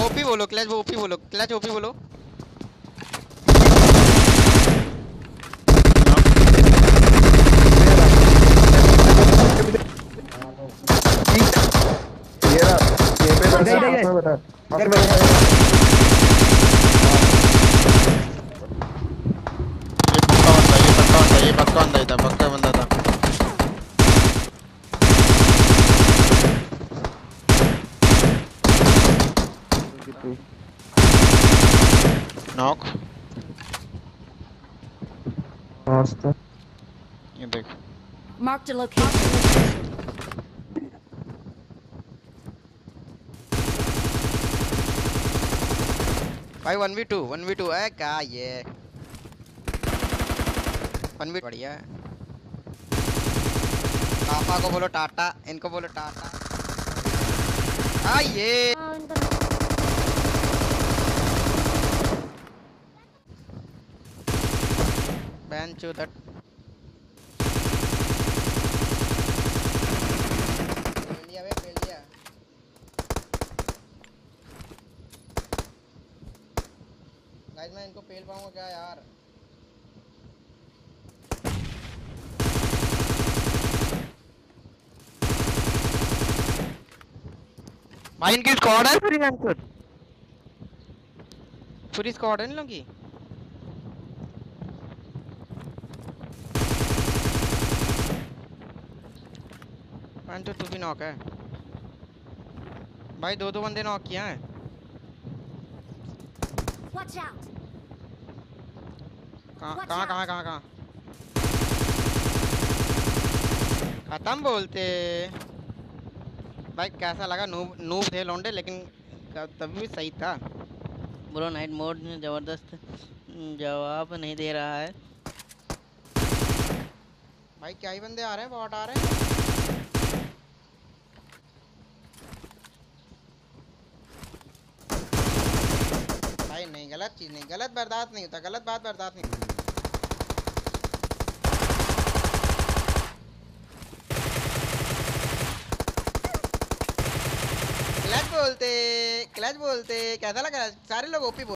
OP बोलो clutch, वो OP बोलो क्लच, ओपी बोलो। ये रहा, ये पे इधर बैठा, इधर पास में बैठा, पास इधर में बैठा। बैठा। ये पक्का बंदा, ये पक्का बंदा था। नॉक। मस्त। ये देख। Marked a location. भाई 1v2 है क्या ये? 1v बढ़िया है। पापा को बोलो टाटा, इनको बोलो टाटा। हाँ ये बेंच उधर। पेल दिया बे, पेल दिया। गाइस मैं इनको पेल पाऊंगा क्या यार? भाई इनकी स्क्वाड है पूरी, पूरी स्क्वाड है इन लोगों की। तो तू भी नॉक है भाई, दो बंदे नॉक किया है। Watch out. कहाँ खत्म बोलते भाई। कैसा लगा? नूब नूब थे लौंडे, लेकिन तभी भी सही था। ब्रो नाइट मोड में जबरदस्त जवाब नहीं दे रहा है भाई। क्या ही बंदे आ रहे हैं, बॉट आ रहे हैं। भाई नहीं, गलत चीज नहीं, गलत बर्दाश्त नहीं होता, गलत बात बर्दाश्त नहीं होती। क्लच बोलते, क्लच बोलते। कैसा लगा? सारे लोग ओपी